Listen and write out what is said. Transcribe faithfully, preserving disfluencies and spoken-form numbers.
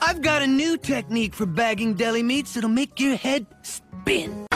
I've got a new technique for bagging deli meats that'll make your head spin.